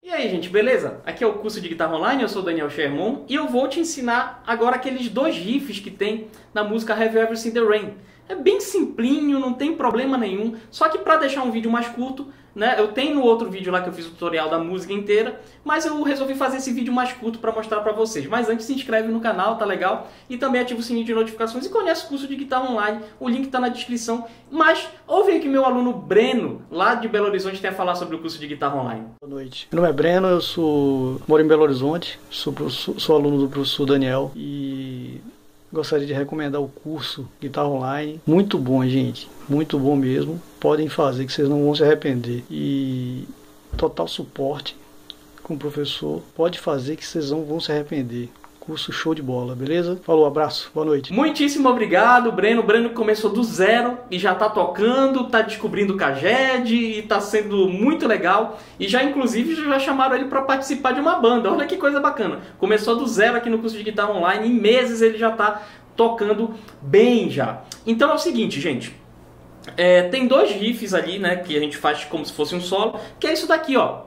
E aí, gente, beleza? Aqui é o curso de guitarra online, eu sou o Daniel Sherman e eu vou te ensinar agora aqueles dois riffs que tem na música Have You Ever Seen the Rain. É bem simplinho, não tem problema nenhum, só que para deixar um vídeo mais curto, né, eu tenho no outro vídeo lá que eu fiz o tutorial da música inteira, mas eu resolvi fazer esse vídeo mais curto para mostrar para vocês. Mas antes, se inscreve no canal, tá legal? E também ativa o sininho de notificações e conhece o curso de guitarra online, o link tá na descrição. Mas ouve aí que meu aluno Breno, lá de Belo Horizonte, tem a falar sobre o curso de guitarra online. Boa noite. Meu nome é Breno, moro em Belo Horizonte, sou aluno do professor Daniel e gostaria de recomendar o curso Guitarra Online. Muito bom, gente. Muito bom mesmo. Podem fazer que vocês não vão se arrepender. E total suporte com o professor. Pode fazer que vocês não vão se arrepender. Curso show de bola, beleza? Falou, abraço, boa noite. Muitíssimo obrigado, Breno. O Breno começou do zero e já tá tocando, tá descobrindo o Caged e tá sendo muito legal. E já, inclusive, já chamaram ele para participar de uma banda. Olha que coisa bacana. Começou do zero aqui no curso de guitarra online. Em meses ele já tá tocando bem já. Então é o seguinte, gente. Tem dois riffs ali, né, que a gente faz como se fosse um solo, que é isso daqui, ó.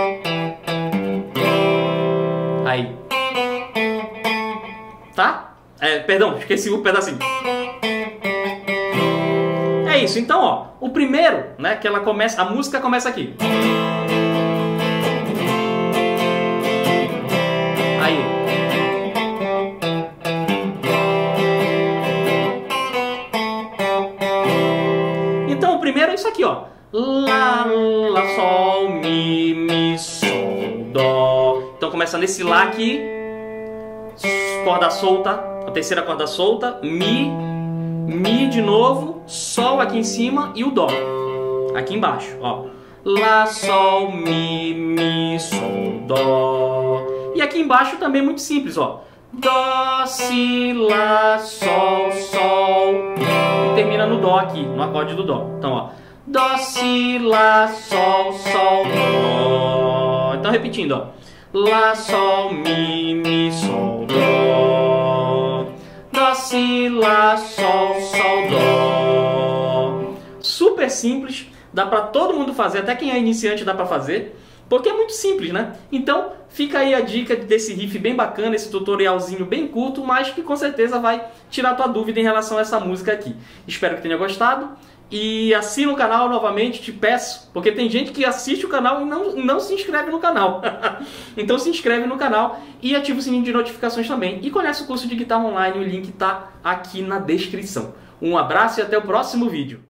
Aí. Tá? Perdão, esqueci o pedacinho. É isso, então, ó. O primeiro, né, que ela começa, a música começa aqui. Aí. Então, o primeiro é isso aqui, ó. Lá, lá, sol, mi, sol, dó. Então começa nesse lá aqui. Corda solta, a terceira corda solta, mi de novo, sol aqui em cima e o dó aqui embaixo, ó. Lá, sol, mi, sol, dó. E aqui embaixo também é muito simples, ó. Dó, si, lá, sol, sol. E termina no dó aqui, no acorde do dó. Então, ó. Dó, si, lá, sol, sol, dó. Então repetindo, ó. Lá, sol, mi, sol, dó. Dó, si, lá, sol, sol, dó. Super simples, dá pra todo mundo fazer, até quem é iniciante dá pra fazer, porque é muito simples, né? Então fica aí a dica desse riff bem bacana, esse tutorialzinho bem curto, mas que com certeza vai tirar tua dúvida em relação a essa música aqui. Espero que tenha gostado. E assina o canal novamente, te peço, porque tem gente que assiste o canal e não se inscreve no canal. Então se inscreve no canal e ativa o sininho de notificações também. E conhece o curso de guitarra online, o link está aqui na descrição. Um abraço e até o próximo vídeo.